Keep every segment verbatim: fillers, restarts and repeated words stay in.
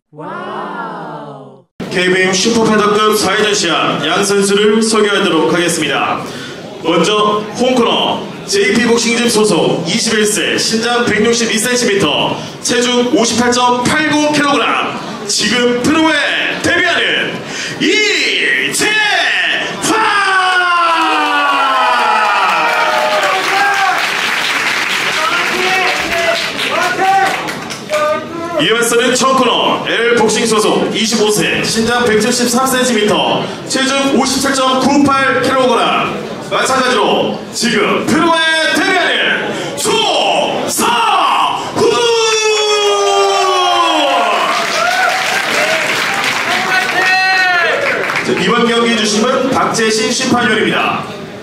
와우. 케이비엠 슈퍼패더급 사 회전 시합 양 선수를 소개하도록 하겠습니다. 먼저 홈코너 제이피복싱짐 소속 이십일 세 신장 백육십이 센티미터 체중 오십팔 점 팔구 킬로그램 지금 프로에 데뷔하는 이재환! 이에 맞서는 청코너 L복싱 소속 이십오 세 신장 백칠십삼 센티미터 체중 오십칠 점 구팔 킬로그램 마찬가지로 지금 프로에 데뷔하는 조사훈! 이번 경기 주심은 박재신 심판위원입니다.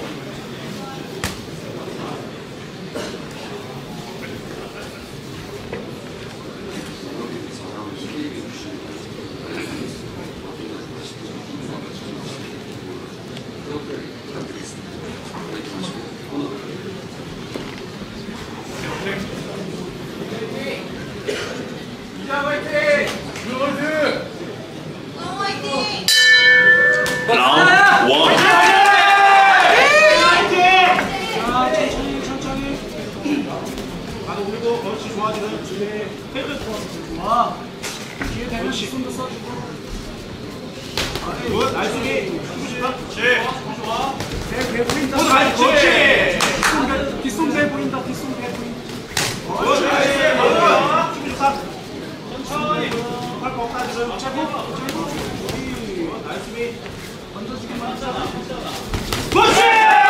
라운드 원. 천천히 천천히 가도 올리고 그렇지 좋아 지금 지금 헤드 좋아 뒤에 대면 손도 써주고 굿 나이스 기 그렇지 좋아 배 보인다 그렇지 뒷손 배 보인다 뒷손 배 보인다 굿 나이스 좋아 준비 좋다 천천히 할 거 없다 지금 어차피 나이스 기 던져주기만 하잖아 그렇지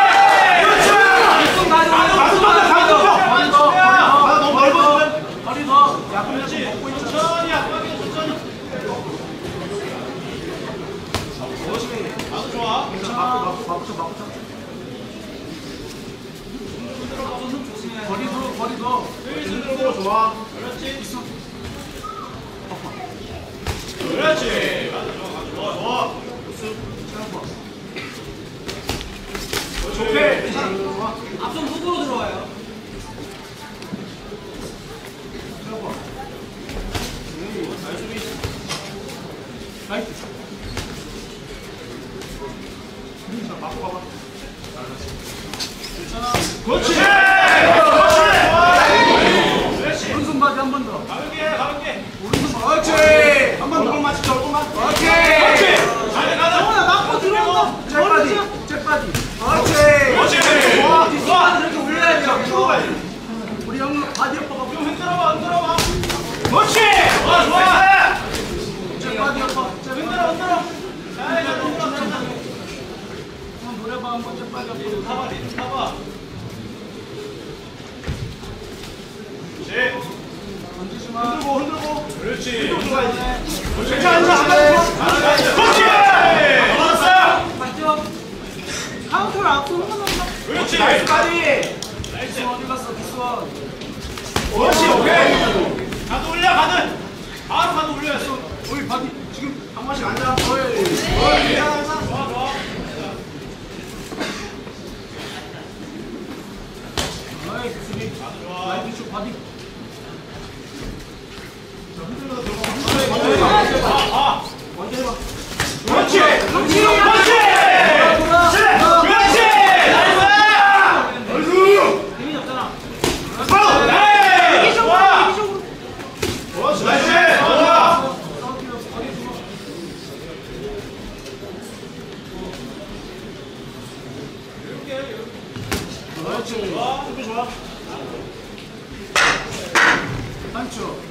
거리도 거리도 흔들고 좋아. 그렇지. 그렇지. 좋아 좋아. 좋게. 앞선 후보로 들어와요. 나이스. 자, 바꿔 봐봐. 괜찮아. 그렇지. 오른손 바디 한 번 더. 가볍게, 가볍게. 오른손 바디. 그렇지. 한 번 더. 얼굴만 치자, 얼굴만. 그렇지. 그렇지. 잘 가자. 정원아, 막고 들어온다. 잭 바디. 잭 바디. 그렇지. 그렇지. 좋아. 뒷손 이렇게 올려야 돼. 풀어가야지. 우리 형 바디 오빠가 좀 흔들어봐, 흔들어봐. 그렇지. 좋아, 좋아. 잭 바디 오빠. 흔들어, 흔들어. 자, 이제 흔들어, 흔들어. 한번 노래봐, 한번 잭 바디 오빠. 타봐, 리듬 타봐. 던지지 마. 흔들고 흔들고. 그렇지. 흔들어야지. 괜찮아, 괜찮아. 그렇지. 맞았어. 카운터를 앞으로 흔들어. 그렇지. 나이스 바디. 나이스. 어디 갔어, 뒷손. 그렇지, 오케이. 가드 올려, 가드. 바로 가드 올려야 돼. 어이, 바디. 지금 한 번씩 앉아. 어이. 어이, 괜찮아, 괜찮아. 좋아, 좋아. 어이, 수비. 가드 좋아. 라이트 쪽 바디. 먼저 해봐. 그렇지! 그렇지! 그렇지! 그렇지! 나이스! 힘이 없잖아. 나이스! 좋아! 그렇지! 나이스! 좋아! 그렇지! 좋아! 수비 좋아! 한쪽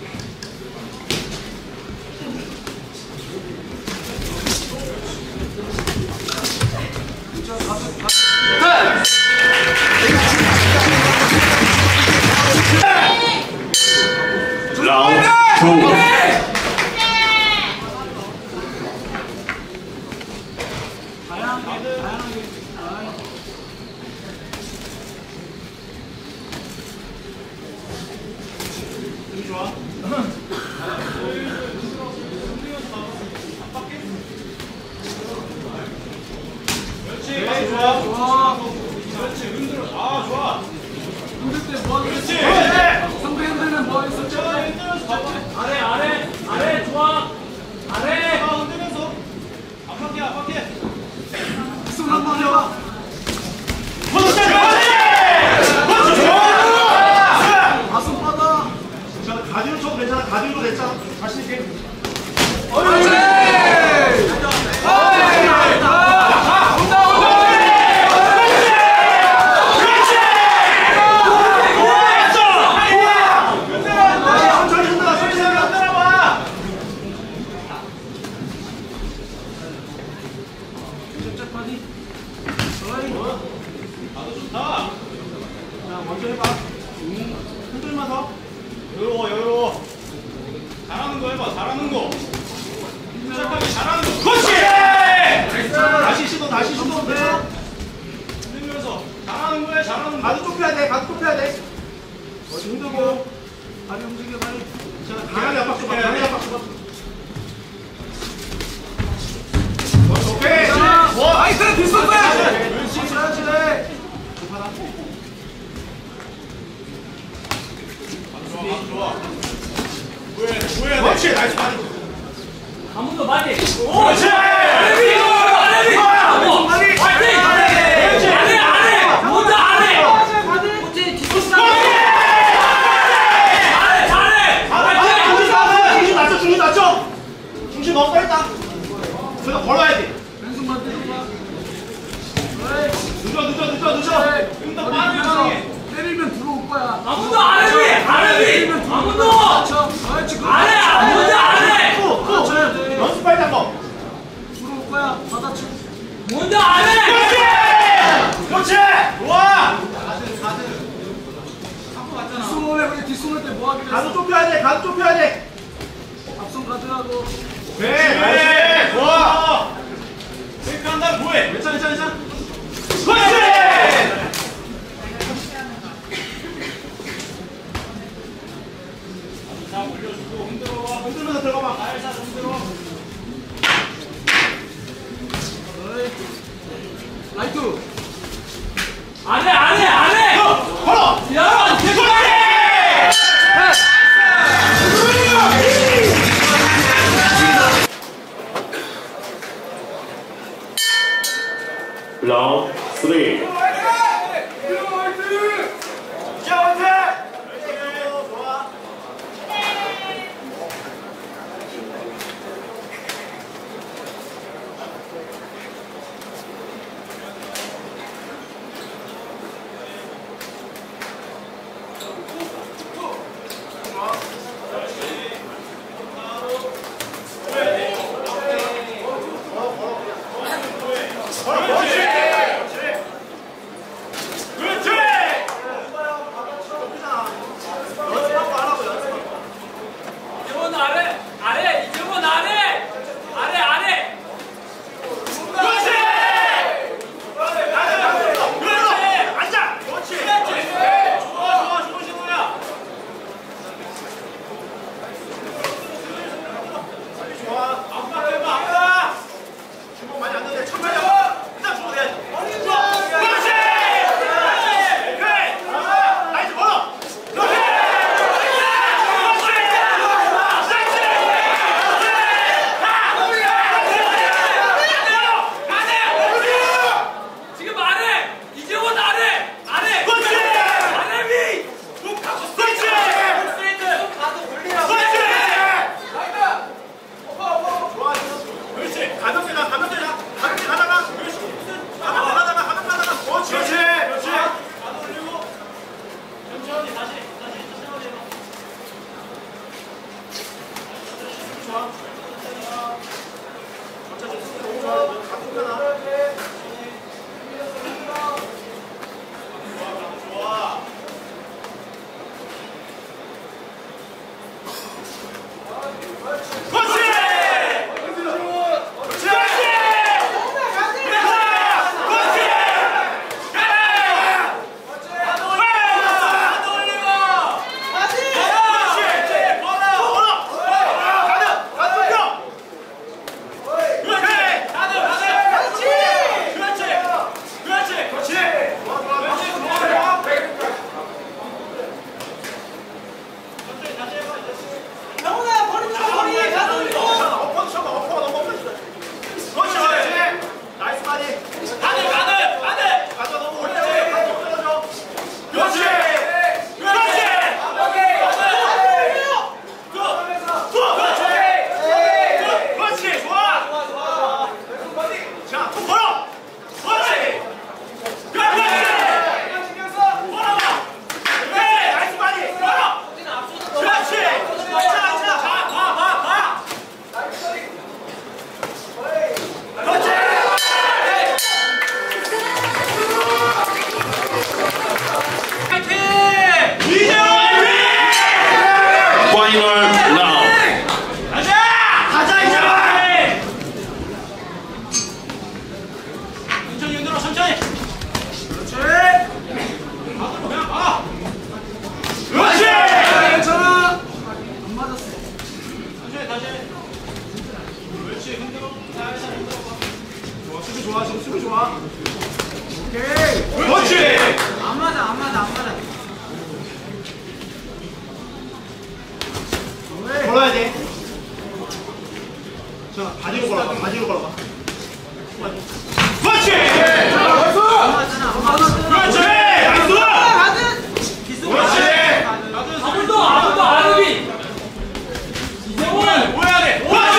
라운드 투. 좋아. 그렇지. 좋아. 좋아. 그렇지. 흔들어. 아, 좋아. 흔들 때 뭐 하는 거지? 상대 흔들면 뭐 했었죠? 아래, 아래. 괜찮아. 가드도 됐잖아. 자신 있게. 먼저 해봐. 흔들면서. 여유로워, 여유로워. 잘하는 거 해봐, 잘하는 거. 시작하기 잘하는 거. 그렇지! 다시 시도, 다시 시도. 흔들면서. 잘하는 거야, 잘하는 거. 가드 좁혀야 돼, 가드 좁혀야 돼. 어디 흔들고. 다리 움직여, 다리. 자, 강하게 압박 줘, 강하게 압박 줘. 오케이! 와, 나이스! 됐어, 그렇지, 그렇지. 좋아. 뭐해, 뭐해. 그렇지, 나이스. 한 번 더 많이. 오, 그렇지. 아래비, 아래비. 화이팅. 안해, 안해. 먼저 안해. 그렇지, 뒤통수 안해. 잘해, 잘해. 중심 낮춰, 중심 낮춰. 중심 너무 빨리 따. 그래서 걸어야 돼. 왼손만 때려봐. 늦어, 늦어, 늦어, 늦어. 좀더 빠르게 가능해. 때리면 들어올 거야. 아무도 아래비, 아래비. 아무도. 안해, 아무도 안해. 연습 빨리 잡아. 들어올 거야. 받아치고. 먼저 안해. 그렇지! 그렇지! 좋아! 뒷손을 해, 우리 뒷손을 때 뭐 하기로 가드 했어? 좁혀야 돼, 가드 좁혀야 돼. 앞손 가드하고. 네, 나이스! 좋아! 이렇게 한 다음에 뭐해? 괜찮아, 괜찮아, 괜찮아. 그렇지! 자, 올려주고 흔들어봐. 흔들면서 들어가봐. 살살 흔들어. 라이트. 안해, 안해, 안해. 걸어! 야, 그렇지! 라운드 삼. 이제원 아래, 아래, 이제원 아래, 아래, 아래. 그렇지! 앉아! 그렇지! 좋아, 좋아, 좋은 신호야! 좋아, 아빠 해봐, 아빠! 주먹 많이 안 넣는데, 천천히 잡아! 일단 주먹 내야지. 좋아! 그렇지! 그래! 나이스, 걸어! 그렇지! 지금 아래, 이제원 아래, 아래. 그렇지! 아래비. 쭉 가서 스트레이트! 그렇지! 그렇지! 가볍게 가, 가볍게 가! 가볍게 가다가! 그렇지! 가볍게 가다가, 가볍게 가다가! 그렇지! 그렇지! 그렇지! 가도 올리고! 천천히 다시, 다시, 천천히 해봐. 좋아. 천천히, 천천히. 좋아. 가볍게 가. 좋아. 그렇지! 그렇지! 그렇지! 좋아, 수비 좋아, 지금 수비 좋아. 오케이. 그렇지. 안 맞아, 안 맞아, 안 맞아. 걸어야 돼. 자, 바지로 걸어봐, 바지로 걸어봐. 그렇지. 나이스. 그렇지. 나이스. 그렇지. 아무도 아무도 아르비. 이세훈 뭐야 돼? 그렇지.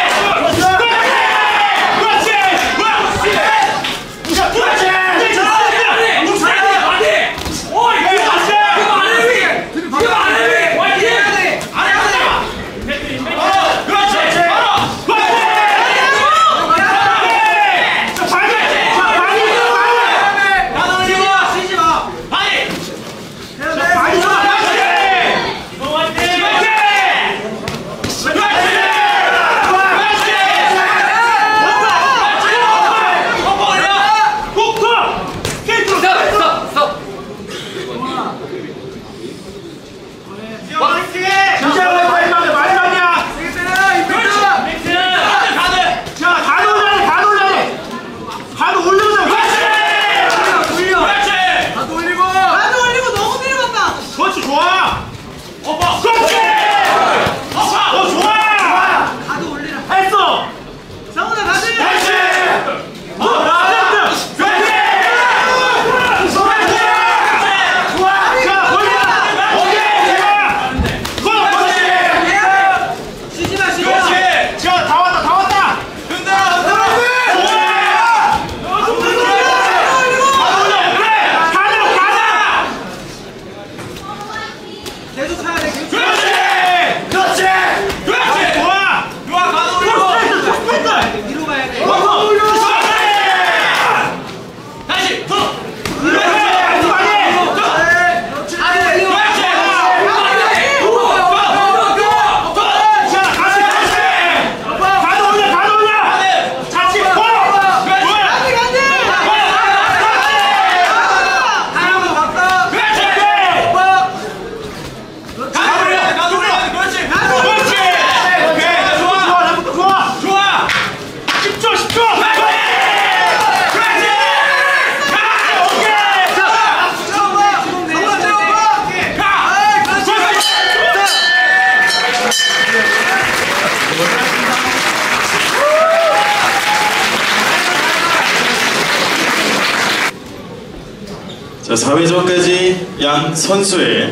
자, 사 회전까지 양 선수의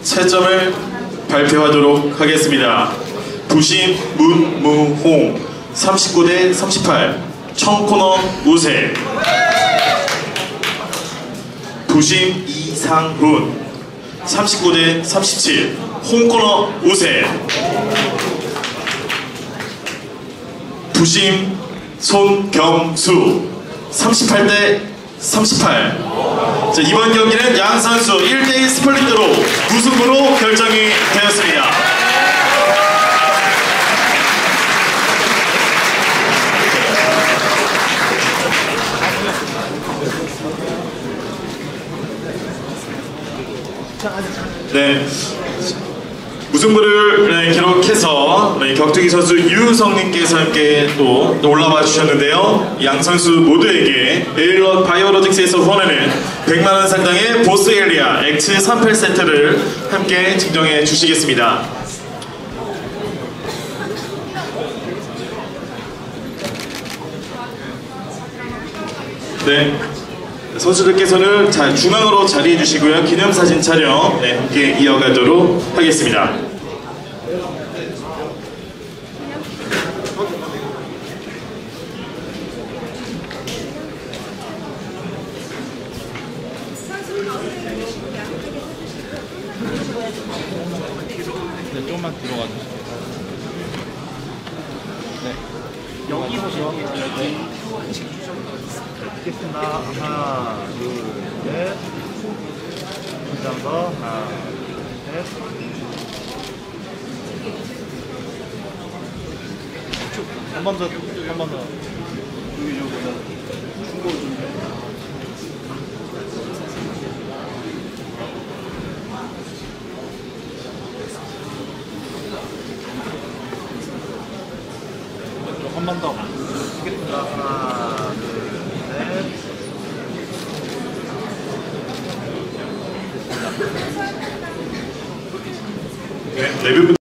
채점을 발표하도록 하겠습니다. 부심 문무홍 삼십구 대 삼십팔 청코너 우세. 부심 이상훈 삼십구 대 삼십칠 홍코너 우세. 부심 손경수 삼십팔 대 삼십팔. 자, 이번 경기는 양 선수 일 대 일 스플릿으로 무승부로 결정이 되었습니다. 네, 무승부를 네, 기록해서 네, 격투기 선수 유성님께서 함께 또, 또 올라와 주셨는데요. 양 선수 모두에게 에일럿 바이오로직스에서 후원하는 백만 원 상당의 보스 에리아 액츠 삼십팔 세트를 함께 증정해 주시겠습니다. 네, 선수들께서는 자, 중앙으로 자리해 주시고요. 기념사진 촬영 네, 함께 이어가도록 하겠습니다. 네, 조금만 뒤로 가주세요. 네. 여기 보세요. 여기. 찍겠습니다. 하나, 둘, 셋. 한 장 더. 하나, 셋. 한 번 더, 한 번 더. 여기, 여기, 충고 좀 해. 한 번 더. 하겠습니다. 하나, 둘, 셋. 네, 레뷰